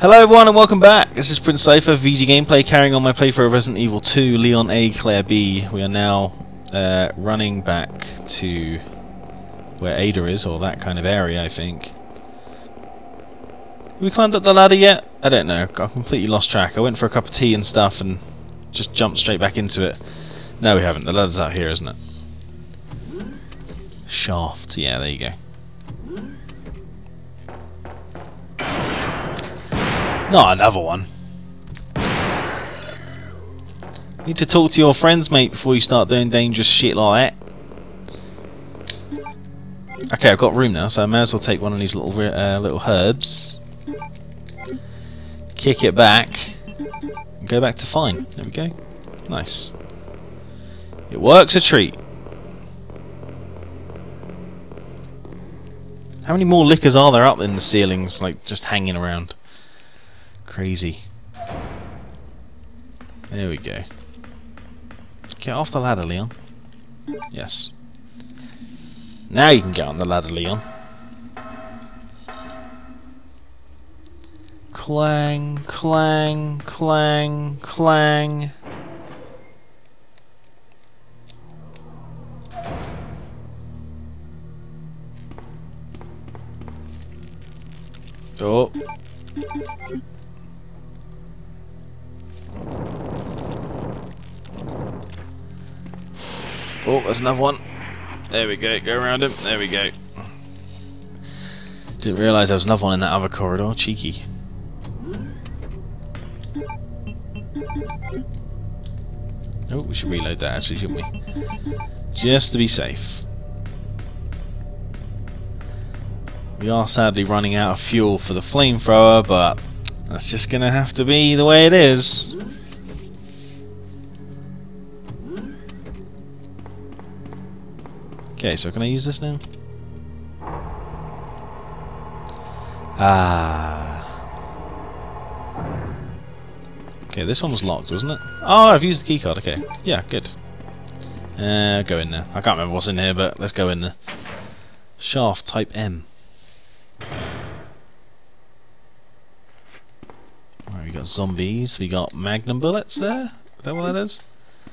Hello everyone and welcome back. This is Princescyther, VGgameplay, carrying on my playthrough of Resident Evil 2, Leon A, Claire B. We are now running back to where Ada is, or that kind of area, I think. Have we climbed up the ladder yet? I don't know. I completely lost track. I went for a cup of tea and stuff and just jumped straight back into it. No, we haven't. The ladder's out here, isn't it? Shaft. Yeah, there you go. Not another one. Need to talk to your friends, mate, before you start doing dangerous shit like that. Okay, I've got room now, so I may as well take one of these little herbs, kick it back, and go back to fine. There we go. Nice. It works a treat. How many more lickers are there up in the ceilings, like just hanging around? Crazy. There we go. Get off the ladder, Leon. Yes. Now you can get on the ladder, Leon. Clang, clang, clang, clang. Oh. Oh, there's another one. There we go. Go around him. There we go. Didn't realise there was another one in that other corridor. Cheeky. Oh, we should reload that actually, shouldn't we? Just to be safe. We are sadly running out of fuel for the flamethrower, but that's just gonna have to be the way it is. Okay, so can I use this now? Okay, this one was locked, wasn't it? Oh, I've used the keycard, okay. Yeah, good. Go in there. I can't remember what's in here, but let's go in there. Shaft type M. Alright, we got zombies, we got magnum bullets there. Is that what that is?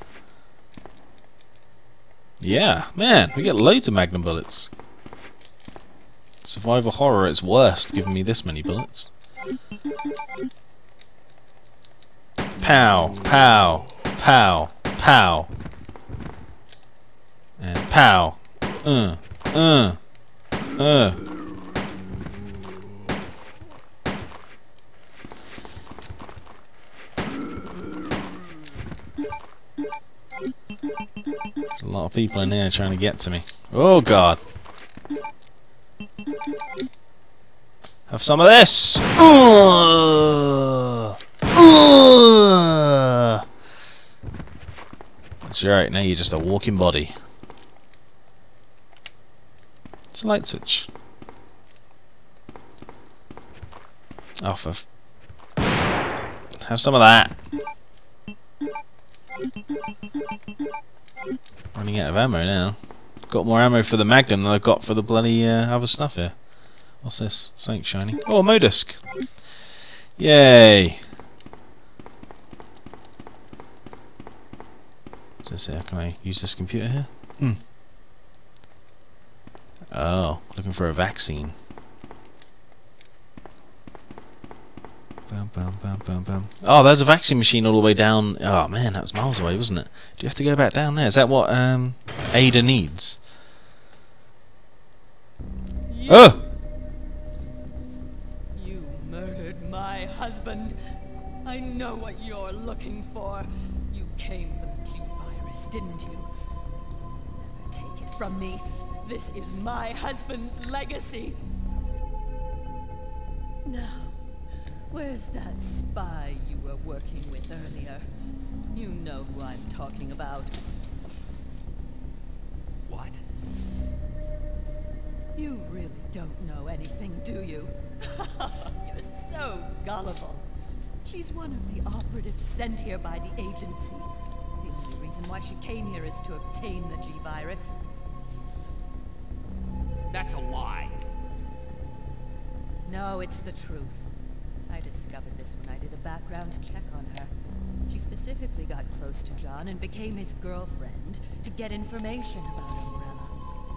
Yeah, man, we get loads of magnum bullets. Survival horror at its worst, giving me this many bullets. Pow, pow, pow, pow. And pow. There's a lot of people in here trying to get to me. Oh god. Have some of this! That's right, now you're just a walking body. It's a light switch. Off of. Have some of that. Running out of ammo now. Got more ammo for the Magnum than I've got for the bloody other stuff here. What's this? Something shiny. Oh, a Modisc! Yay! What's this here? Can I use this computer here? Oh, looking for a vaccine. Bam, bam, bam, bam, bam. Oh, there's a vaccine machine all the way down. Oh man, that was miles away, wasn't it? Do you have to go back down there? Is that what Ada needs? Oh! You murdered my husband. I know what you're looking for. You came for the G-virus, didn't you? Never take it from me. This is my husband's legacy. Now, where's that spy you were working with earlier? You know who I'm talking about. What? You really don't know anything, do you? You're so gullible. She's one of the operatives sent here by the agency. The only reason why she came here is to obtain the G-virus. That's a lie. No, it's the truth. I discovered this when I did a background check on her. She specifically got close to John and became his girlfriend to get information about Umbrella.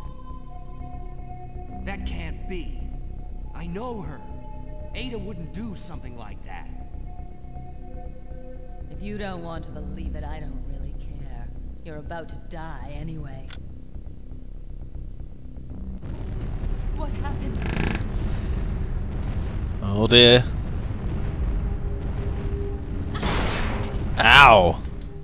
That can't be. I know her. Ada wouldn't do something like that. If you don't want to believe it, I don't really care. You're about to die anyway. What happened? Oh dear. Ow!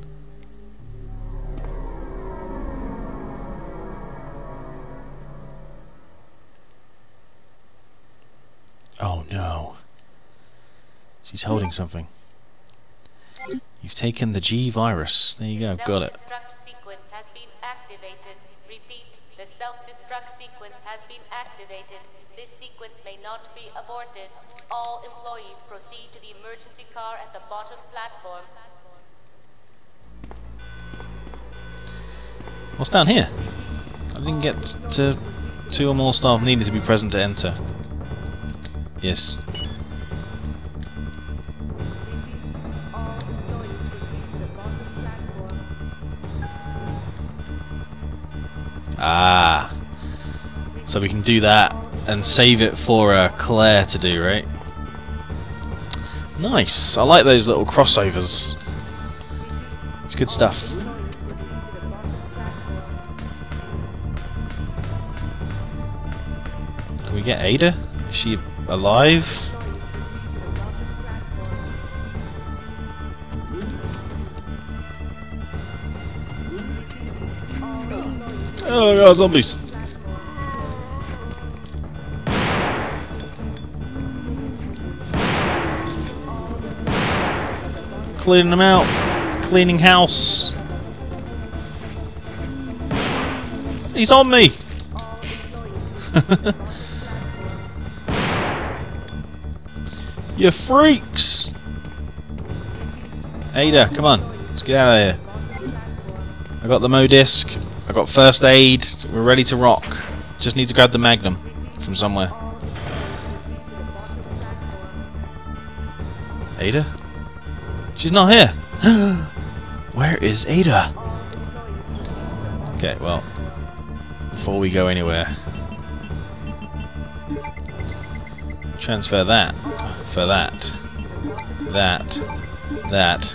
Oh no. She's holding something. You've taken the G virus. There you go, got it. The self-destruct sequence has been activated. Repeat, the self-destruct sequence has been activated. This sequence may not be aborted. All employees proceed to the emergency car at the bottom platform. What's down here? I didn't get to 2 or more staff needed to be present to enter. Yes. Ah. So we can do that and save it for Claire to do, right? Nice. I like those little crossovers. It's good stuff. Can we get Ada? Is she alive? Oh god, zombies! Cleaning them out. Cleaning house. He's on me! You freaks! Ada, come on. Let's get out of here. I got the Mo disc. I got first aid. We're ready to rock. Just need to grab the Magnum from somewhere. Ada? She's not here. Where is Ada? Okay, well, before we go anywhere, transfer that for that, that,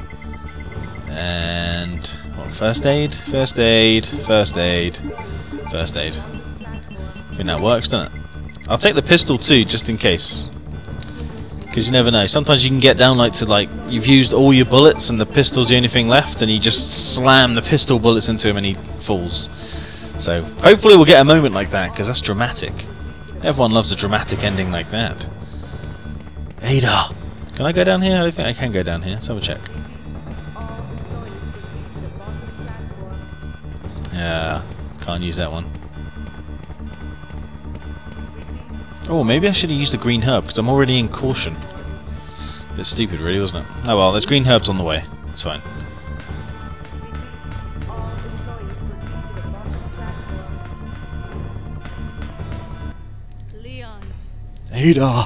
and what? First aid, first aid, first aid, first aid. I think that works, doesn't it? I'll take the pistol too, just in case, because you never know. Sometimes you can get down to you've used all your bullets and the pistol's the only thing left, and you just slam the pistol bullets into him and he falls. So hopefully we'll get a moment like that, because that's dramatic. Everyone loves a dramatic ending like that. Ada! Can I go down here? I don't think I can go down here. Let's have a check. Yeah, can't use that one. Oh, maybe I should have used the green herb, because I'm already in caution. Bit stupid really, wasn't it? Oh well, there's green herbs on the way. It's fine. Leon. Ada!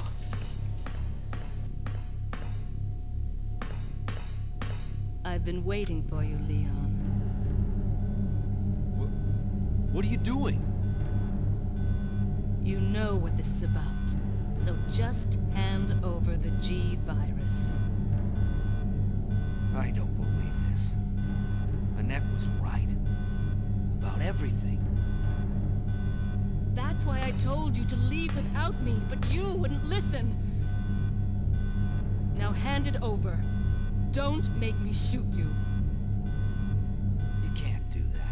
I've been waiting for you, Leon. What are you doing? You know what this is about, so just hand over the G virus. I don't believe this. Annette was right. About everything. That's why I told you to leave without me, but you wouldn't listen. Now hand it over. Don't make me shoot you. You can't do that.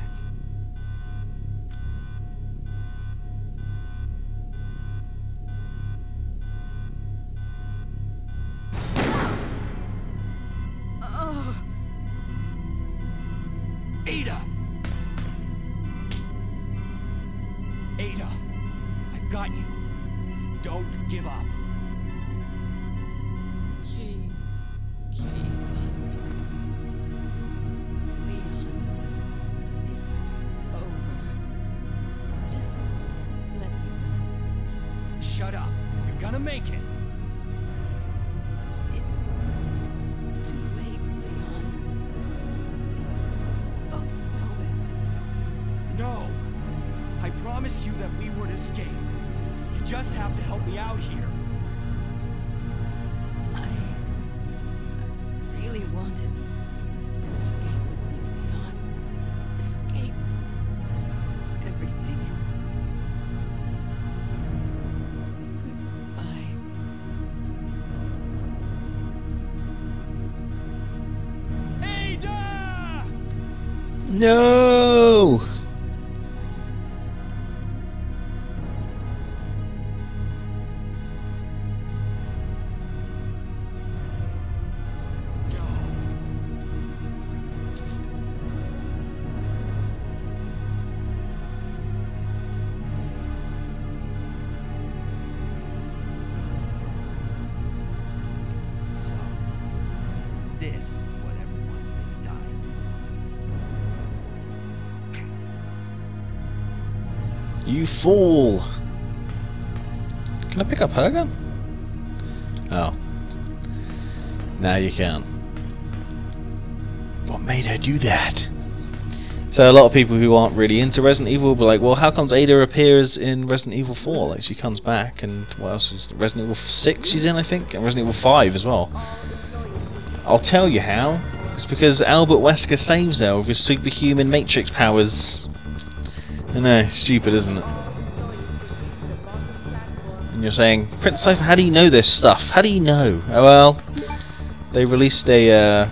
Ada! Ada! I've got you. Don't give up. G virus. Leon, it's over. Just let me go. Shut up. You're gonna make it. promised you that we would escape. You just have to help me out here. I really wanted to escape with you, Leon. Escape from everything. Goodbye. Ada! No! So, this is what everyone's been dying for. You fool! Can I pick up her gun? Oh. Now you can't. What made her do that? So a lot of people who aren't really into Resident Evil will be like, well, how comes Ada appears in Resident Evil 4? Like, she comes back, and what else is Resident Evil 6 she's in, I think? And Resident Evil 5 as well. I'll tell you how. It's because Albert Wesker saves her with his superhuman matrix powers. I know, stupid, isn't it? And you're saying, Princescyther, how do you know this stuff? How do you know? Oh, well, they released a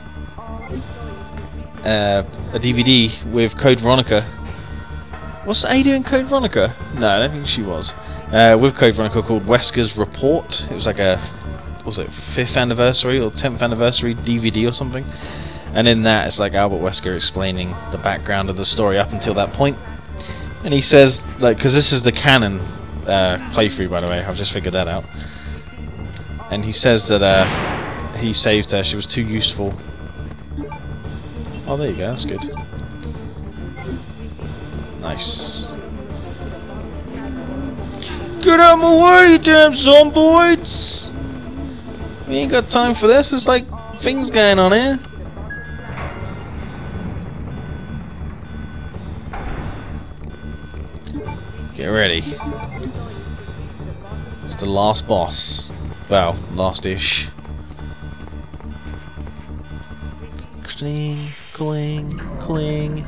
DVD with Code Veronica. Was Ada in Code Veronica? No, I don't think she was. With Code Veronica called Wesker's Report. It was like a, what was it, 5th anniversary or 10th anniversary DVD or something. And in that, it's like Albert Wesker explaining the background of the story up until that point. And he says, like, because this is the canon playthrough, by the way, I've just figured that out. And he says that he saved her, she was too useful. Oh, there you go, that's good. Nice. Get out of my way, you damn zomboids! We ain't got time for this, there's like things going on here. Get ready. It's the last boss. Well, last-ish. Cling, cling, cling.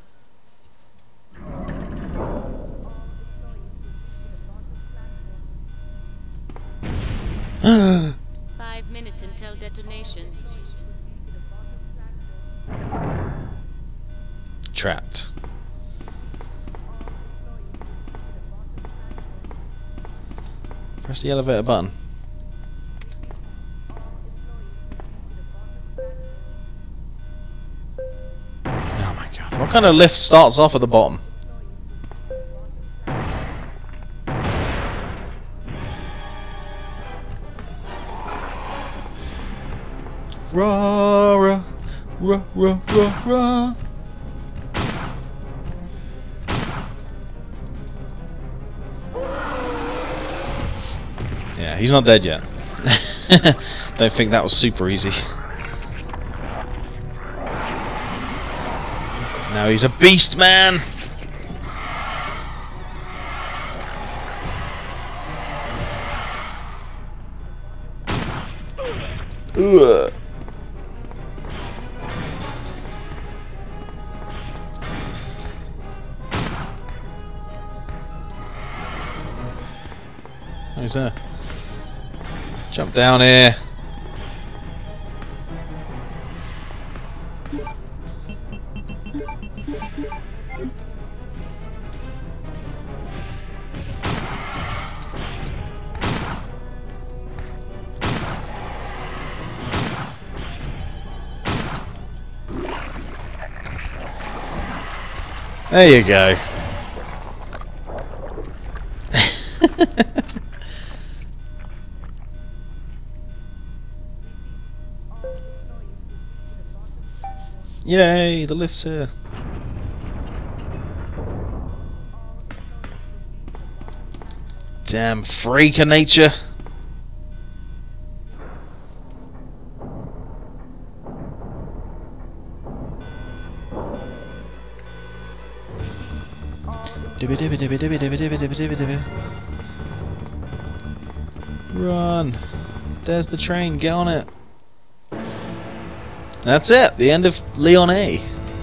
Five minutes until detonation. Trapped. Press the elevator button. Oh my god. What kind of lift starts off at the bottom? Rah, rah, rah, rah, rah, rah. Yeah, he's not dead yet. Don't think that was super easy. Now he's a beast, man! Ugh. Oh, he's there. Jump down here. There you go. Yay, the lift's here. Damn freak of nature. Run! There's the train, get on it! That's it, the end of Leon A.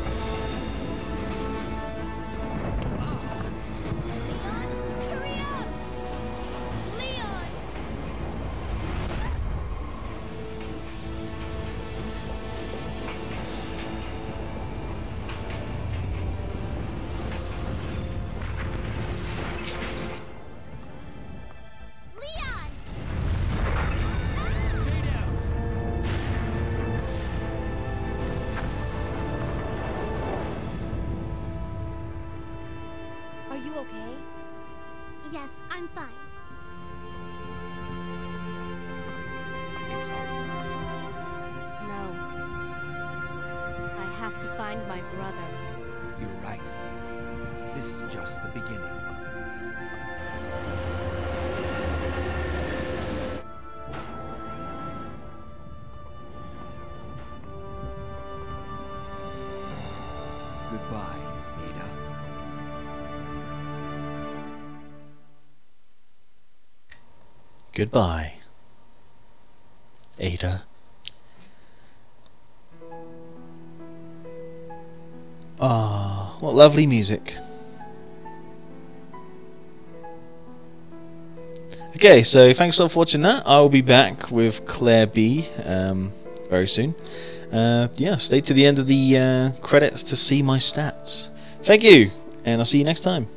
Are you okay? Yes, I'm fine. It's over. No. I have to find my brother. You're right. This is just the beginning. Goodbye, Ada. Goodbye, Ada. Ah, what lovely music. Okay, so thanks a lot for watching that. I will be back with Claire B very soon. Yeah, stay to the end of the credits to see my stats. Thank you, and I'll see you next time.